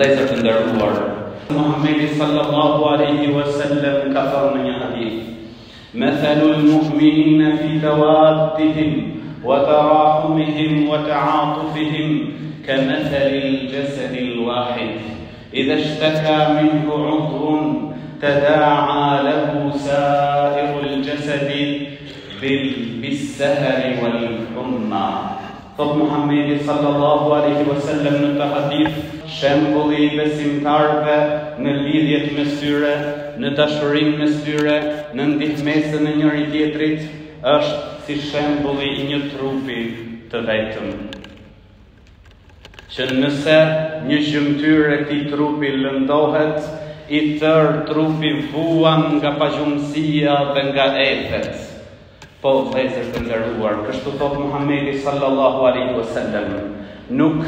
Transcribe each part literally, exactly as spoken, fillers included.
Vëllezër të nderuar, Muhamedi sallallahu alaihi wasallam ka thënë në një hadith: "Mathalul mu'minina fi tawaddihim wa tarahumihim wa ta'atufihim kamathalil jasadil wahid idha ishtaka minhu 'udhun tada'a lahu sa'irul jasadi bis-sahari wal humma." Thot Muhamedi sallallahu alaihi wasallam në të hadith, shembulli i besimtarëve në lidhjet mes tyre, në dashurinë mes tyre, në ndihmesën e njëri tjetrit, është si shembulli i një trupi të vetëm. Që nëse një gjymtyrë e këtij trupi lëndohet, i tërë trupi vuan nga pagjumësia dhe nga efet. Po, vëllezër të nderuar, kështu thot Muhamedi sallallahu alaihi wasallam, nuk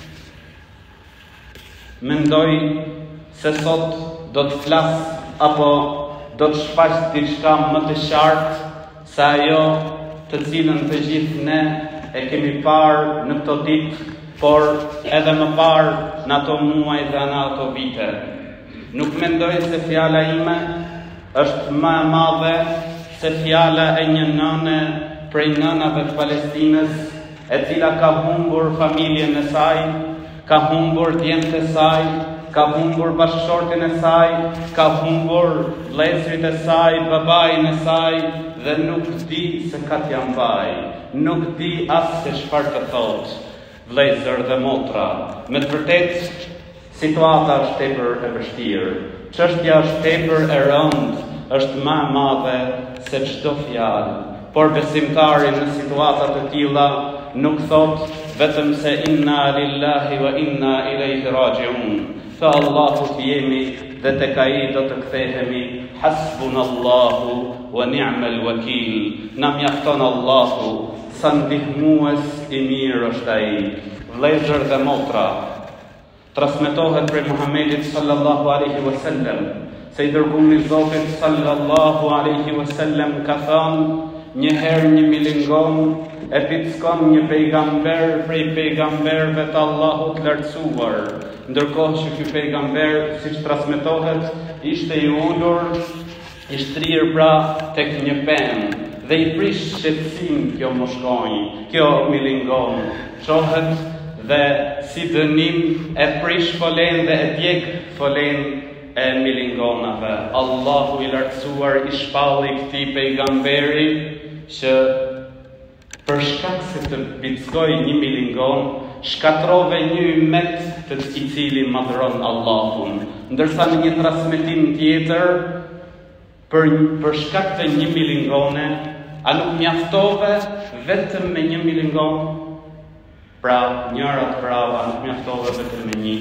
mendoj se sot do të flas apo do të shfaq diçka më të qartë se ajo të cilën të gjithë ne e kemi parë në këto ditë, por edhe më parë në ato muaj dhe në ato vite. Nuk mendoj se fjala ime është më e madhe se fjala e një nëne prej nënave të Palestinës, e cila ka humbur familjen e saj, ka humbur djemtë e saj, ka humbur bashkëshortin e saj, ka humbur vëllezërit e saj, babain e saj, dhe nuk di se ka t'ja mbaj, nuk di as se çfarë të thotë. Vëllezër dhe motra, me të vërtetë situata është tepër e vështirë, çështja është tepër e rëndë, është më e madhe se çdo fjalë, por besimtari në situata të tilla nuk thot vetëm se inna lillahi wa inna ilaihi raji'un. Fa Allahu jemi dhe tek ai do të kthehemi. Hasbunallahu wa ni'mal wakil. Na mjafton Allahu, sa ndihmues i mirë është ai. Vëllezër dhe motra, transmetohet prej Muhamedit sallallahu alaihi wasallam se i dërgumi i Zotit sallallahu alaihi wasallam ka thënë, një herë një milingon e pickon një pejgamber prej pejgamberëve të Allahut lartësuar, ndërkohë që ky pejgamber, siç transmetohet, ishte i ulur, i shtrirë pra tek një pemë, dhe i prish shqetësim kjo moshkonjë, kjo milingon, çohet dhe si dënim e prish folen dhe e djeg folen e milingonave. Allahu i lartësuar i shpalli këtij pejgamberi që për shkak se të pickoi një milingon, shkatrove një ymet të i cili madhron Allahun. Ndërsa në një transmetim tjetër, për, për shkak të një milingone, a nuk mjaftove vetëm me një milingon? Pra, njëra të prava nuk mjaftove vetëm me një.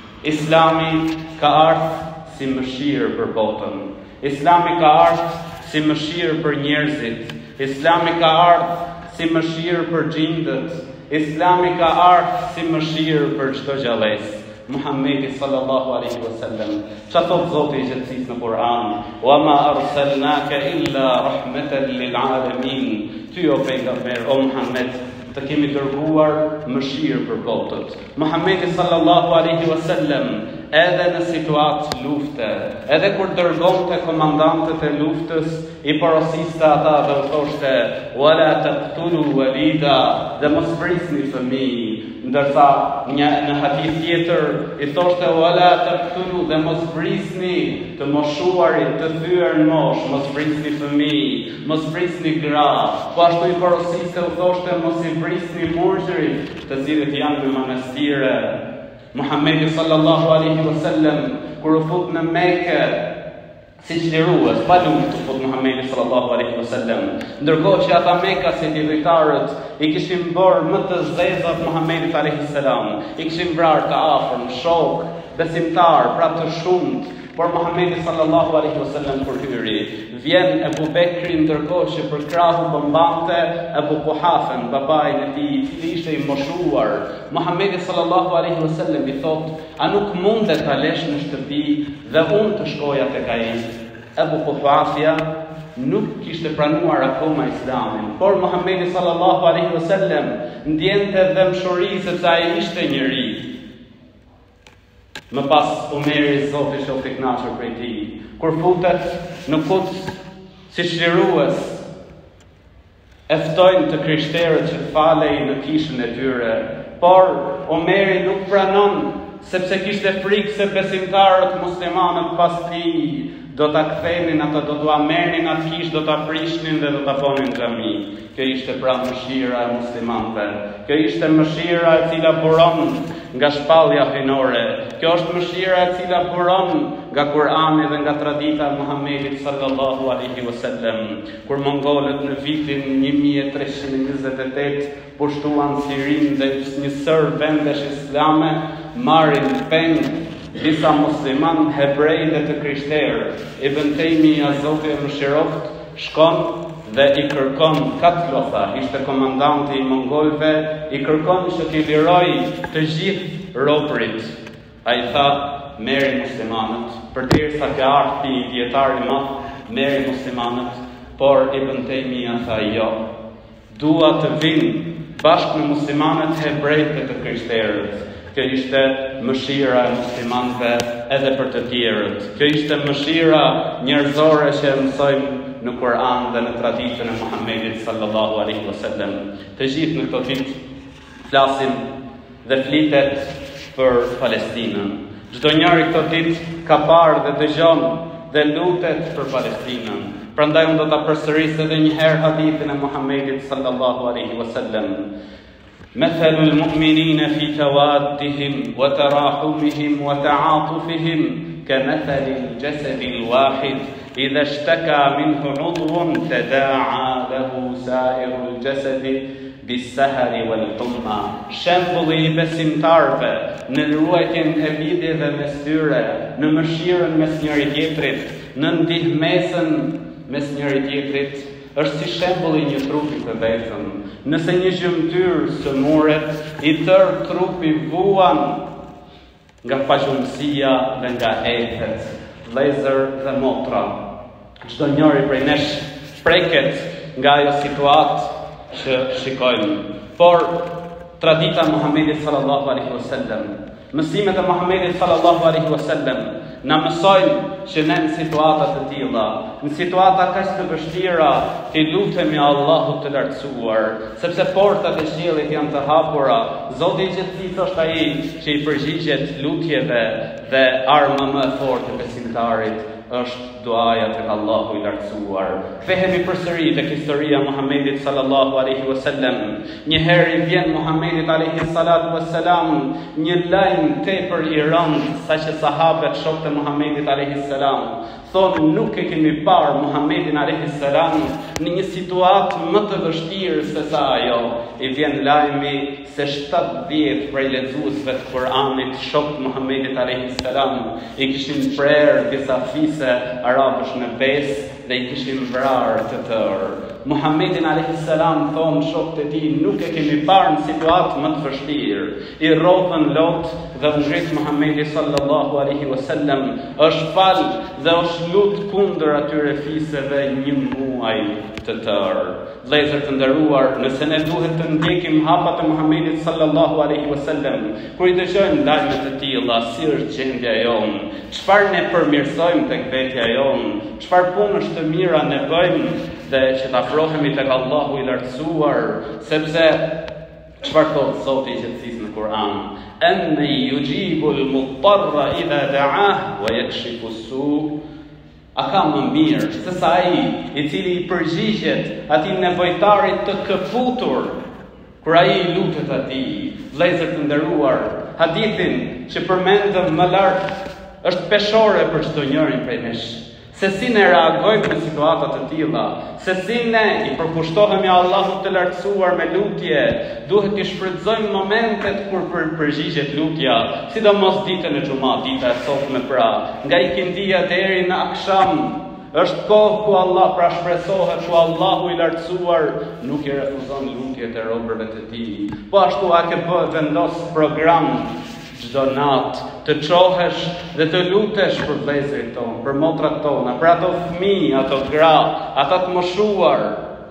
Islami ka ardhur si mëshirë për botën. Islami ka ardhur si mëshirë për njerëzit. Islami ka ardhur si mëshirë për gjindët. Islami ka ardhur si mëshirë për çdo gjallës. Muhamedi sallallahu alaihi wasallam, çfarë thot Zoti i gjithësisë në Kur'an? Wa ma arsalnaka illa rahmatan lil alamin. Ty o pejgamber, o Muhammed, të kemi dërguar mëshirë për botët. Muhamedi sallallahu alaihi wasallam, edhe në situatë lufte, edhe kur dërgonte komandantët e luftës, i porosiste ata dhe u thoshte: "Wala taqtulu walida", dhe mos vrisni fëmijë. Ndërsa një në hadith tjetër i thoshte: "Wala taqtulu", dhe mos vrisni të moshuarit, të thyer në mosh, mos vrisni fëmijë, mos vrisni gra. Po ashtu i porosiste u thoshte: "Mos i vrisni murgjërit, të cilët janë në manastire." Muhamedi sallallahu alaihi wasallam kur u fut në Mekë, siç lirues, pa luftë u fut Muhamedi sallallahu alaihi wasallam, ndërkohë që ata Mekasit i dhejtarët i kishin bërë më të zezat Muhamedit alaihi salam, i kishin vrarë të afërm, shok, besimtar, pra të shumt. Por Muhamedi sallallahu alaihi wasallam kur hyri, vjen Ebu Bekri ndërkohë që për krahu bombante Ebu Kuhafen, babain e tij, i cili ishte i moshuar. Muhamedi sallallahu alaihi wasallam i thot: "A nuk mundet ta lesh në shtëpi dhe unë të shkoja tek ai?" Ebu Kuhafja nuk kishte pranuar akoma Islamin, por Muhamedi sallallahu alaihi wasallam ndjente dëmshuri sepse ai ishte njeri. Më pas Omeri Zoti shoh i kënaqur prej tij. Kur futet në Quds si çlirues, e ftojnë të krishterët që të falej në kishën e tyre, por Omeri nuk pranon, sepse kishte frikë se besimtarët muslimanët pas tij do ta kthenin ata, do t'ua merrnin atë kishë, do ta prishnin dhe do ta bonin xhami. Kjo ishte pra mëshira e muslimanëve. Kjo ishte mëshira e cila buron nga shpallja hynore. Kjo është mëshira e cila buron nga Kurani dhe nga tradita e Muhamedit sallallahu alaihi wasallam. Kur mongolët në vitin një mijë e treshtëqind e njëzet e tetë pushtuan Sirinë dhe një sër vendesh islame, marrin peng disa musliman, hebrej dhe të krishterë. Ibn Tejmija, Zoti e mëshiroft, shkon dhe i kërkon Katlotha, ishte komandanti i mongolëve, i kërkon që t'i liroj të gjithë robërit. Ai tha, merri muslimanët, përderisa ka ardhi i dietar i madh, merri muslimanët, por Ibn Tejmija tha jo. Dua të vinë bashkë me muslimanët, hebrejt dhe të krishterët. Kjo ishte mëshira e muslimanëve edhe për të tjerët. Kjo ishte mëshira njerëzore që e mësojmë në Kur'an dhe në traditën e Muhamedit sallallahu alaihi wasallam. Të gjithë në këto ditë flasim dhe flitet për Palestinën. Çdo njeri këto ditë ka parë dhe dëgjon dhe lutet për Palestinën. Prandaj unë do ta përsëris edhe një herë hadithin e Muhamedit sallallahu alaihi wasallam. مثل المؤمنين في توادهم وتراحمهم وتعاطفهم كمثل الجسد الواحد إذا اشتكى منه عضو تداعى له سائر الجسد بالسهر والحمى. Shembulli i besimtarëve në ruajtjen e lidhjeve mes tyre, në mëshirën mes njëri tjetrit, në ndihmesën mes njëri tjetrit, është si shembulli një trupi të vetëm. Nëse një gjymtyr sëmuret, i tërë trupi vuan nga paqësia dhe nga ethet, vëllezër dhe motra. Çdo njeri prej nesh preket nga ajo situatë që shikojmë. Por tradita e Muhamedit sallallahu alaihi wasallam, mësimet e Muhamedit sallallahu alaihi wasallam na mësojnë që ne në situata të tilla, në situata kaq të vështira, të lutemi Allahut të lartësuar, sepse portat e qiellit janë të hapura. Zoti i gjithësisë është ai që i përgjigjet lutjeve dhe arma më e fortë e besimtarit është duaja tek Allahu i lartësuar. Kthehemi përsëri tek historia e Muhamedit sallallahu alaihi wasallam. Një herë i vjen Muhamedit alaihi salatu wassalam një lajm tepër i rëndë, saqë sahabët shokët e Muhamedit alaihi salam thonë nuk e kemi parë Muhamedin alaihi salam në një situatë më të vështirë se sa ajo. I vjen lajmi se shtatëdhjetë prej lexuesve të Kuranit, shokët Muhamedit alaihi salam, i kishin prerë disa fise arabësh në besë dhe i kishin vrarë të tërë. Muhamedin alaihi salam thonë shokët e tij, nuk e kemi parë në situatë më të vështirë. I rrotën lot dhe u ngrit Muhamedi sallallahu alaihi wasallam, është fal dhe është lut kundër atyre fiseve një muaj të tërë. Vëllezër të nderuar, nëse ne duhet të ndjekim hapat e Muhamedit sallallahu alaihi wasallam, kur i dëgjojmë lajme të tilla, si është gjendja jonë, çfarë ne përmirësojmë tek vetja jonë, çfarë punësh të mira ne bëjmë dhe që të afrohemi tek Allahu i lartësuar, sepse çfarë thot Zoti i gjithësisë në Kur'an? Enne yujibul muttarra idha da'ah wa yakshifu as-su'. A ka më mirë se sa ai i cili i përgjigjet atij nevojtarit të këputur kur ai i lutet atij? Vëllezër të nderuar, hadithin që përmendëm më lart është peshore për çdo njërin prej nesh. Se si ne reagojmë në situata të tilla, se si ne i përkushtohemi Allahut të lartësuar me lutje, duhet të shfrytëzojmë momentet kur për përgjigjet lutja, sidomos ditën e xumat, dita e sotme pra, nga ikindia deri në akşam, është kohë ku Allah pra shpresohet, ku Allahu i lartësuar nuk i refuzon lutjet e robërve të tij. Po ashtu a ke bë vendos program çdo natë të çohesh dhe të lutesh për vëllezërit tonë, për motrat tona, për ato fëmijë, ato gra, ata të moshuar,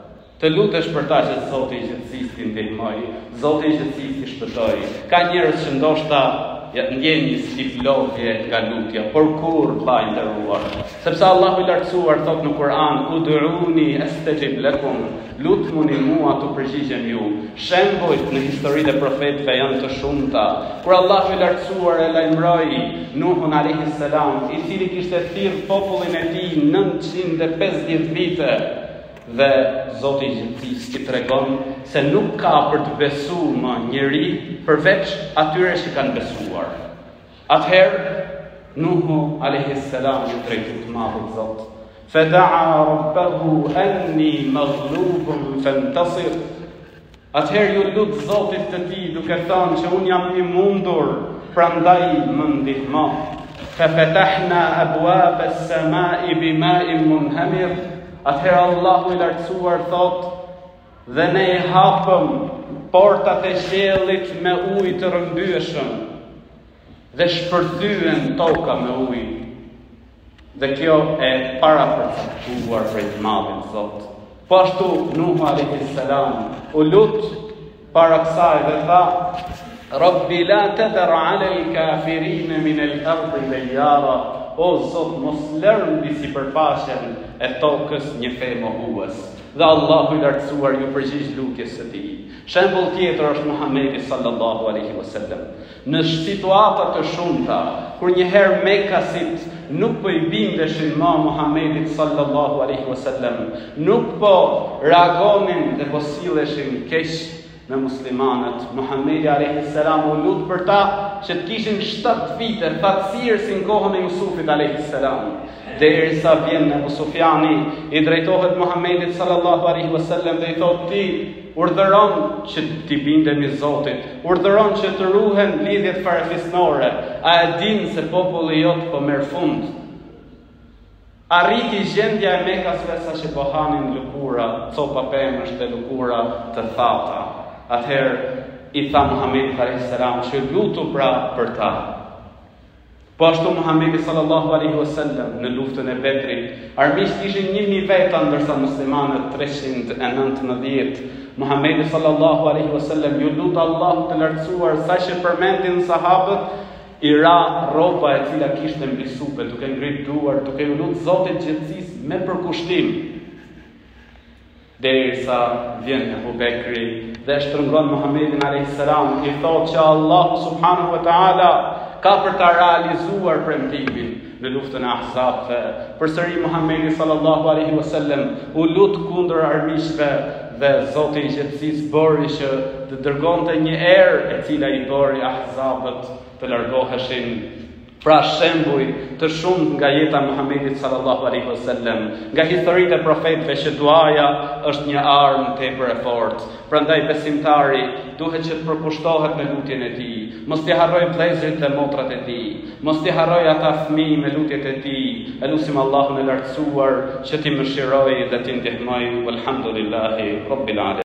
të lutesh për ta që Zoti i gjithësisë t'i ndihmoj, Zoti i gjithësisë t'i shpëtoj. Ka njerëz që ndoshta ja ndjeni si lodhje nga lutja, por kur pa nderuar. Sepse Allahu i lartësuar thot në Kur'an, ud'uni astajib lakum, lutmuni mua të përgjigjem ju. Shembujt në historitë e profetëve janë të shumta. Kur Allahu i lartësuar e lajmëroi Nuhun alayhis salam, i cili kishte thirrë popullin e tij nëntëqind e pesëdhjetë vite, dhe Zoti i gjithësisë i tregon se nuk ka për të besuar më njeri përveç atyre që kanë besuar. Atëherë Nuhu alayhis salam i drejtu të madhut Zot. Fada'a rabbahu anni maghlubun fantasir. Atëherë ju lut Zotit të tij duke thënë që unë jam i mundur, prandaj më ndihmo. Fafatahna abwaba as-sama'i bima'in munhamir. Atëherë Allahu i lartësuar thot, dhe ne i hapëm portat e qiellit me ujë të rrëmbyeshëm, dhe shpërthyen toka me ujë. Dhe kjo e para përcaktuar prej të madhin Zot. Po ashtu Nuhu alayhis salam u lut para kësaj dhe tha, Rabbi la tadar ala al-kafirin min al-ardi diyara. O Zot, mos lërë mbi sipërfaqen e tokës një fe mohues. Dhe Allahu i lartësuar ju përgjigj lutjes së tij. Shembull tjetër është Muhamedi sallallahu alaihi wasallam. Në situata të shumta, kur një herë Mekasit nuk po i bindeshin më Muhamedit sallallahu alaihi wasallam, nuk po reagonin dhe po silleshin keq me muslimanët, Muhamedi alayhis salam u lut për ta që të kishin shtatë vite fatësirë si në kohën e Jusufit alayhis salam. Derisa vjen Abu Sufjani, i drejtohet Muhamedit sallallahu alaihi wasallam dhe i thotë ti urdhëron që t'i bindemi Zotit, urdhëron që të ruhen lidhjet farefisnore. A e din se populli jot po merr fund? Arriti gjendja e Mekasve sa që po hanin lëkura, copa pemësh dhe lëkura të thata. Atëherë i tha Muhamedi alayhis salam që lutu pra për ta. Po ashtu Muhamedi sallallahu alaihi wasallam në luftën e Bedrit, armiqt ishin një mijë veta ndërsa muslimanët treqind e nëntëmbëdhjetë. Muhamedi sallallahu alaihi wasallam ju lut Allahu të lartësuar sa që përmendin sahabët, i ra rroba e cila kishte mbi supe, duke ngrit duar, duke u lut Zotit gjithësisë me përkushtim. Derisa vjen Abu Bekri dhe shtrëngon Muhamedit alayhis salam, i thotë që Allahu subhanahu wa taala ka për ta realizuar premtimin në luftën e Ahzabve. Përsëri Muhamedi sallallahu alaihi wasallam u lut kundër armiqve dhe Zoti i gjithësisë bëri që të dërgonte një erë e cila i bëri Ahzabët të largoheshin. Pra shembuj të shumë nga jeta e Muhamedit sallallahu alaihi wasallam, nga historitë e profetëve që duaja është një armë tepër e fortë. Prandaj besimtari duhet që të përkushtohet me lutjen e tij, mos t'i harrojë vëllezërit dhe motrat e tij, mos t'i harrojë ata fëmijë me lutjet e tij. Elusim Allahun e lartësuar që t'i mëshirojë dhe t'i ndihmojë. Walhamdulillahi rabbil alamin.